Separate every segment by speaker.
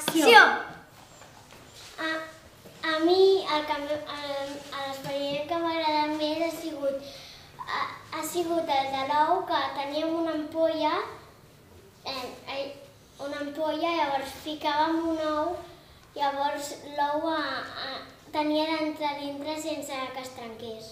Speaker 1: Acció!
Speaker 2: A mi l'experiment que m'ha agradat més ha sigut el de l'ou, que teníem una ampolla, llavors ficàvem un ou, llavors l'ou tenia d'entrar dintre sense que es trenqués.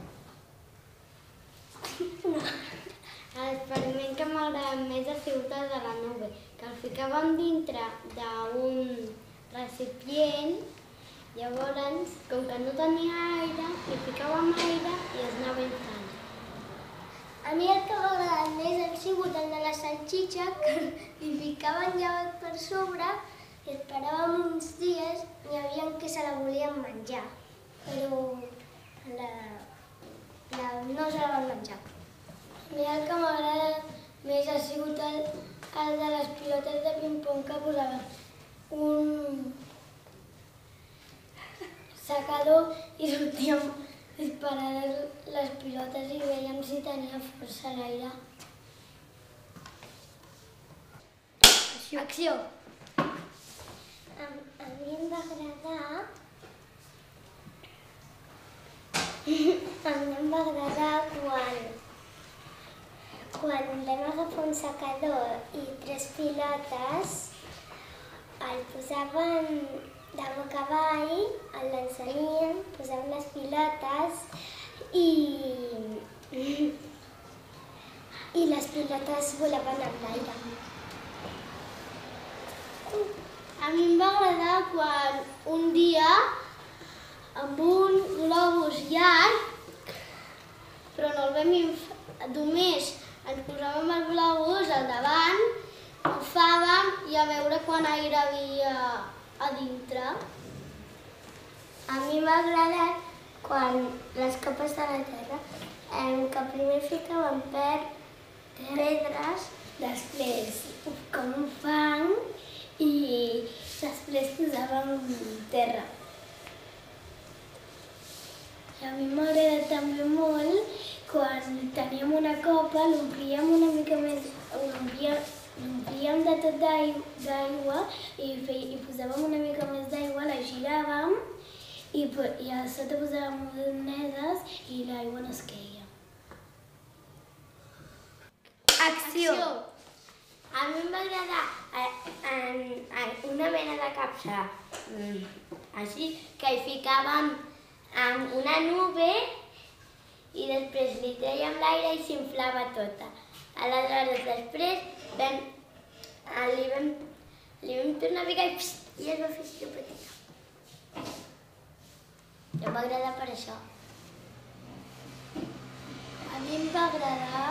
Speaker 2: L'experiment que m'ha agradat més ha sigut el de la nube, que el ficàvem dintre d'un recipient, llavors, com que no tenia aire, hi ficàvem aire i es anava inflant. A mi el que m'ha agradat més ha sigut el de la salxitxa, que li ficaven llevat per sobre i esperàvem uns dies i hi havia que se la volien menjar, però no se la van menjar. A mi el que m'ha agradat més ha sigut el de les pilotes de ping-pong, que posaven un secador i sortíem disparades les pilotes i veiem si tenia força a l'aire. Acció! A mi em va agradar... quan vam agafar un secador i 3 pilotes, el posàvem de boca avall, el l'enceníem, posàvem les pilotes i les pilotes volaven en l'aire. A mi em va agradar quan un dia, amb un globus llarg, però no el vam inflar, només ens posàvem el globus al davant, bufàvem i a veure quant aire havia a dintre. A mi m'ha agradat quan les copes de la terra, que primer ficàvem pedres, després com un fang i després posàvem terra. I a mi m'ha agradat també molt quan teníem una copa, l'omplíem una mica més, l'omplíem de tot d'aigua i posàvem una mica més d'aigua, la giràvem i a sota posàvem monedes i l'aigua no es queia.
Speaker 1: Acció!
Speaker 2: A mi em va agradar una mena de capsa així, que hi ficàvem una nube i després li trèiem l'aire i s'inflava tota. Aleshores, després li vam tornar a ficar i es va fer així petita. I em va agradar per això. A mi em va agradar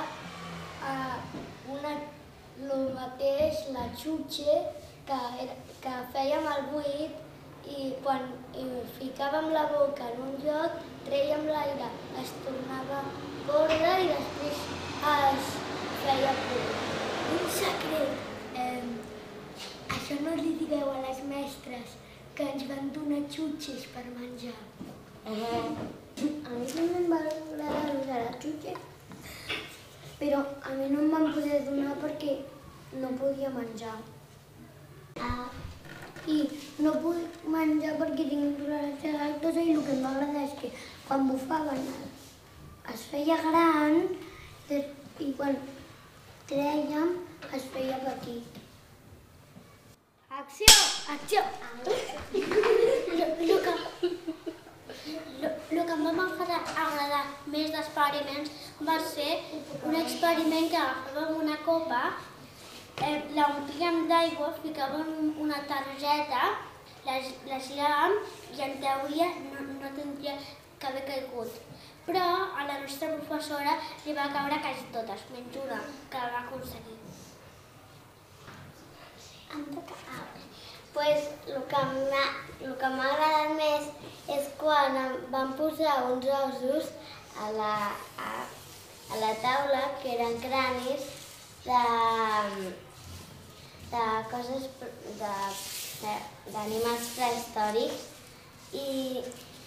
Speaker 2: el mateix, la xutxe, que fèiem el buit i quan ficàvem la boca en un lloc, trèiem l'aire, es tornava gorda i després es feia pura. Un secret! Això no li digueu a les mestres, que ens van donar xutxes per menjar. A mi també em va agradar usar la xutxa, però a mi no em van poder donar perquè no podia menjar. I no puc menjar perquè tinc intolerància a la lactosa i el que em va agradar és que quan bufaven es feia gran i quan trèiem es feia petit.
Speaker 1: Acció! Acció!
Speaker 2: El que em va agradar més d'experiments va ser un experiment que agafàvem una copa, l'omplíem d'aigua, ficàvem una targeta, la giràvem i en teoria no tindria que haver caigut. Però a la nostra professora li va caure quasi totes, menys una, que la va aconseguir. El que m'ha agradat més és quan van posar uns ossos a la taula, que eren cranis d'animals prehistòrics i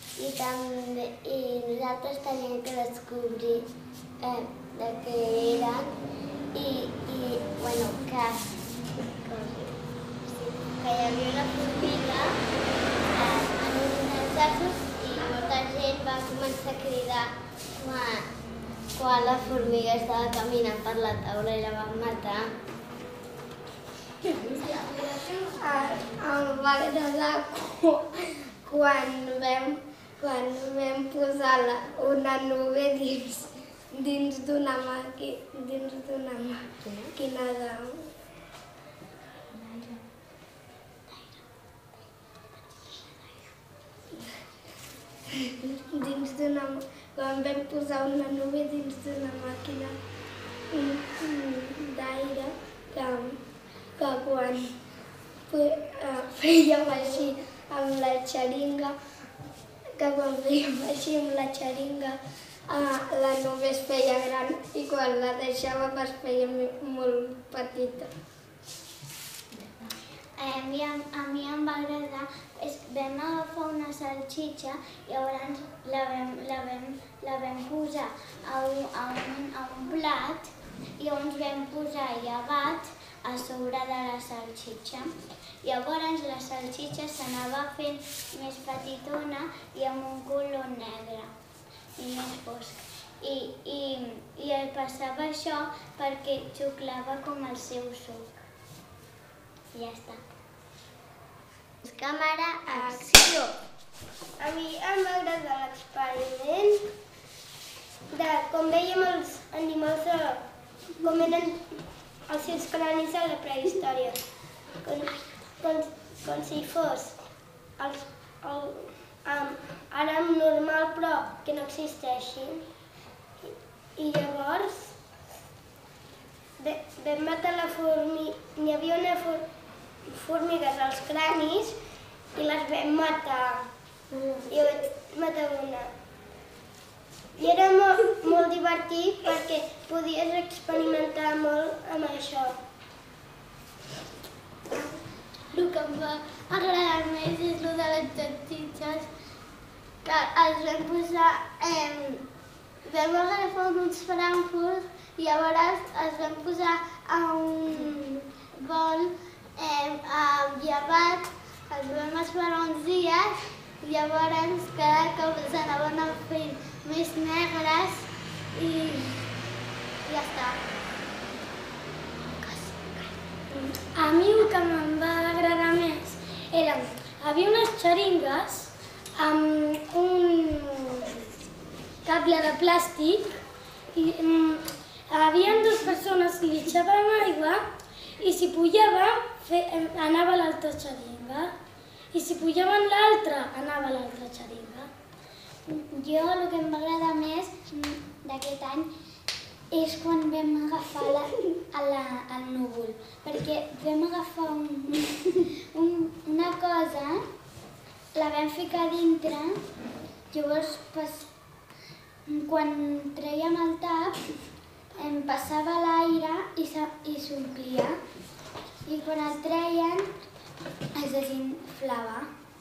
Speaker 2: nosaltres teníem que descobrir de què eren i que que hi havia una formiga en un dels ossos i molta gent va començar a cridar quan la formiga estava caminant per la taula i la van matar. Em va agradar quan vam posar una nube dins d'una màquina quan vam posar una nube dins d'una màquina d'aire que quan fèiem així amb la xeringa, la nube es feia gran i quan la deixàvem es feia molt petita. A mi em va agradar, vam agafar una salxitxa i llavors la vam posar a un plat i llavors vam posar llevat a sobre de la salxitxa. Llavors la salxitxa s'anava fent més petitona i amb un color negre i més fosc. I el passava això perquè xuclava com el seu suc. I ja està. Càmera, acció! A mi em va agradar l'experiment de com vèiem els animals, com eren els seus cranis a la prehistòria. Com si fos ara normal però que no existeixin. I llavors vam matar la formiga, n'hi havia una formigues als cranis i les vam matar. I vaig matar una. I era molt divertit perquè podies experimentar molt amb això. El que em va agradar més és el de les salxitxes, que els vam posar, vam agafar uns frankfurts i llavors els vam posar a un bol llevat, els vam esperar uns dies i llavors cada cop s'anaven fent més negres i ja està. A mi el que em va agradar més era, havia unes xeringues amb un cable de plàstic i hi havia dues persones que li echaven aigua i si pujava anava l'altra xeringa i si pujaven l'altra anava l'altra xeringa. Jo el que em va agradar més d'aquest any és quan vam agafar el núvol, perquè vam agafar una cosa, la vam ficar dintre, llavors quan trèiem el tap passava l'aire i s'omplia i quan el treien es desinflava.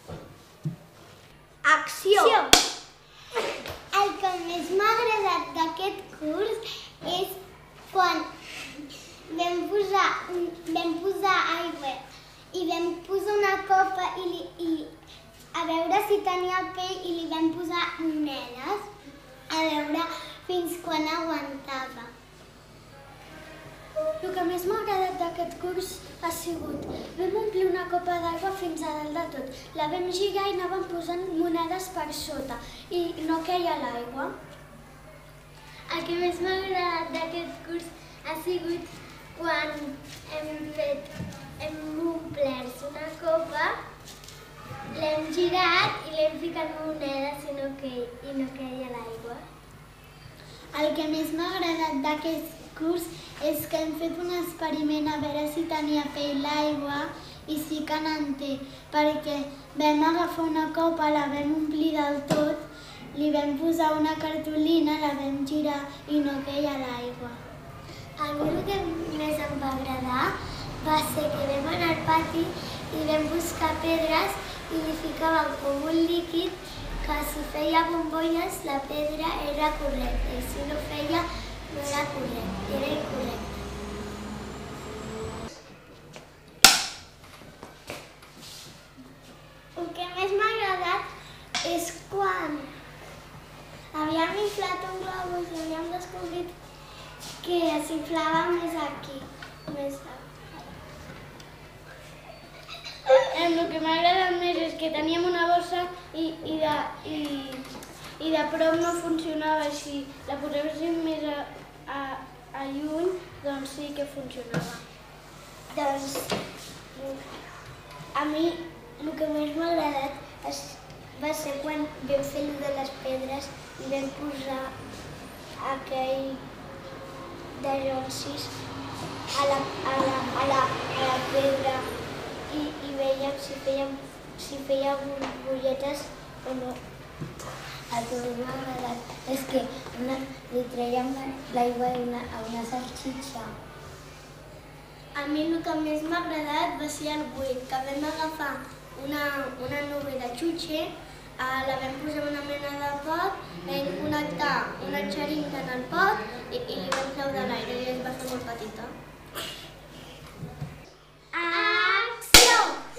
Speaker 2: Acció! El que més m'ha agradat d'aquest curs és quan vam posar aigua i vam posar una copa a veure si tenia pell i li vam posar monedes a veure fins quan aguantava. El que més m'ha agradat d'aquest curs ha sigut, vam omplir una copa d'aigua fins a dalt de tot, la vam girar i anàvem posant monedes per sota i no queia l'aigua. El que més m'ha agradat d'aquest curs ha sigut quan hem omplert una copa, l'hem girat i l'hem ficat monedes i no queia l'aigua. El que més m'ha agradat d'aquest curs és que hem fet un experiment a veure si tenia pell l'aigua i sí que n'en té, perquè vam agafar una copa, la vam omplir del tot, li vam posar una cartolina, la vam girar i no queia l'aigua. A mi el que més em va agradar va ser que vam anar al pati i vam buscar pedres i li ficàvem com un líquid que si feia bombolles la pedra era correcta i si no feia no era correcte, era incorrecte. descobrit que s'inflava més aquí, més aquí.
Speaker 1: El que m'ha agradat més és que teníem una bossa i de prop no funcionava. Si la poséssim més a lluny, doncs sí que funcionava.
Speaker 2: Doncs a mi el que més m'ha agradat va ser quan vam fer de les pedres i vam posar aquell de jonsis a la pedra i veiem si feia burbulletes o no. El que més m'ha agradat és que li traiem l'aigua a una salxitxa. A mi el que més m'ha agradat va ser el buit, que vam agafar una nube de xutxe, la vam posar en una mena de pot, vam connectar una xeringa en el pot i li vam treure l'aire i es va fer molt petita. Acció!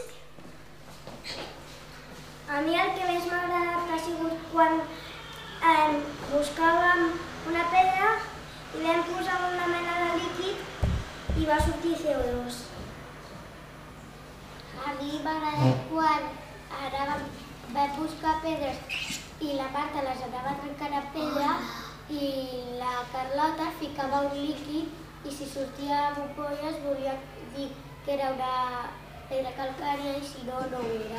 Speaker 2: A mi el que més m'ha agradat ha sigut quan buscàvem una pedra i vam posar una mena de líquid i va sortir CO2. A mi m'ha agradat quan vam buscar pedres i la Marta les anava trencant a pedra i la Carlota ficava un líquid i si sortia ampolles volia dir que era una pedra calcària i si no, no ho era.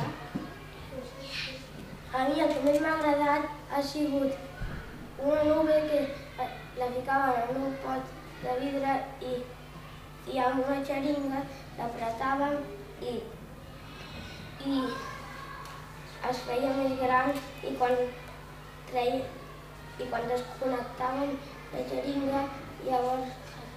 Speaker 2: A mi el que més m'ha agradat ha sigut una nube que la ficava en un pot de vidre i amb una xeringa l'apretàvem i es feia més gran i quan desconnectàvem la xeringa llavors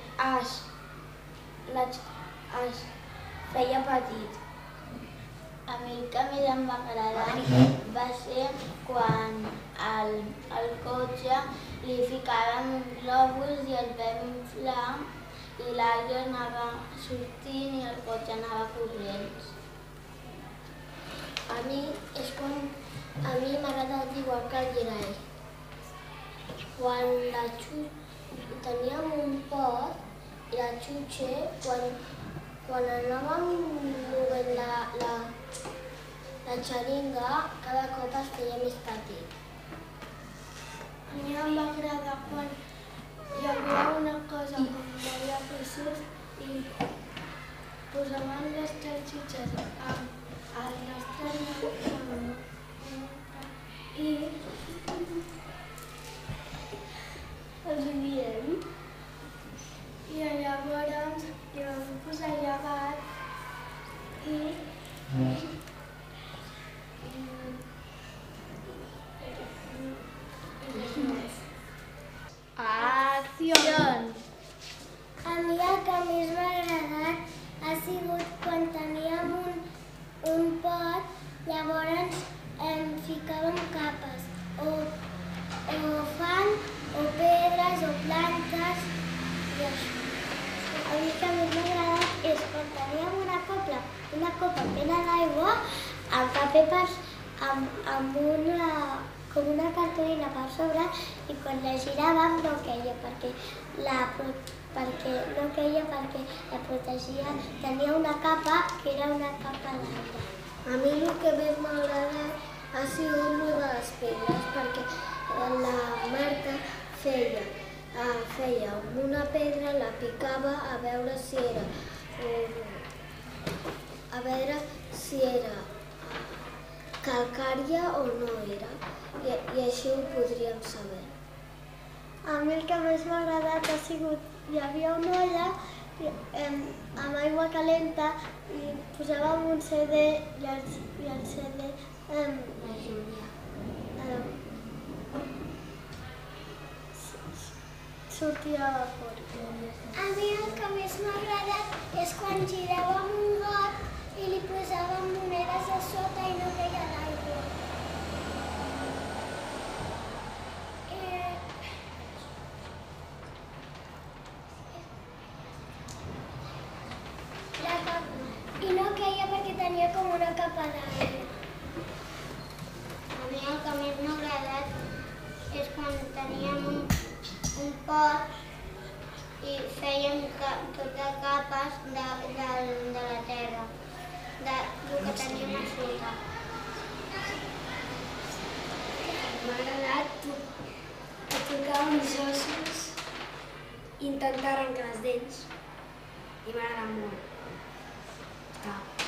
Speaker 2: es feia petit. A mi el que més em va agradar va ser quan al cotxe li ficàvem globus i el vam inflar i l'aigua anava sortint i el cotxe anava corrent. A mi m'ha agradat igual que el Gerai. Quan teníem un pot i la xutxe, quan anàvem movent la xeringa, cada cop es feia més petit. A mi em va agradar quan hi havia una cosa com moia peixos i posaven les salxitxes al nostre i els diem. I llavors hi vam posar llevat i
Speaker 1: Accions!
Speaker 2: A mi el que més m'ha agradat ha sigut quan teníem un pot, llavors ficàvem capes, o fang, o pedres, o plantes, i això. A mi el que més m'ha agradat és quan teníem una copa plena d'aigua, amb paper amb una cartolina per sobre i quan la giràvem no queia perquè la protegia, tenia una capa que era una capa d'aigua. A mi el que més m'ha agradat ha sigut el de les pedres perquè la Marta feia amb una pedra, la picava a veure si era calcària o no era, i així ho podríem saber. A mi el que més m'ha agradat ha sigut, hi havia una olla amb aigua calenta i posàvem un CD i el CD sortia a vapor. A mi el que més m'ha agradat és quan giràvem un got i li posàvem monedes a sota i no queia l'aigua. I no queia perquè tenia com una capa d'aigua. A mi el que més m'ha agradat és quan teníem un pot i fèiem totes capes de la terra, del que teníem a sota.
Speaker 3: M'ha agradat tocar uns ossos i intentar arrencar les dents. I m'ha agradat molt.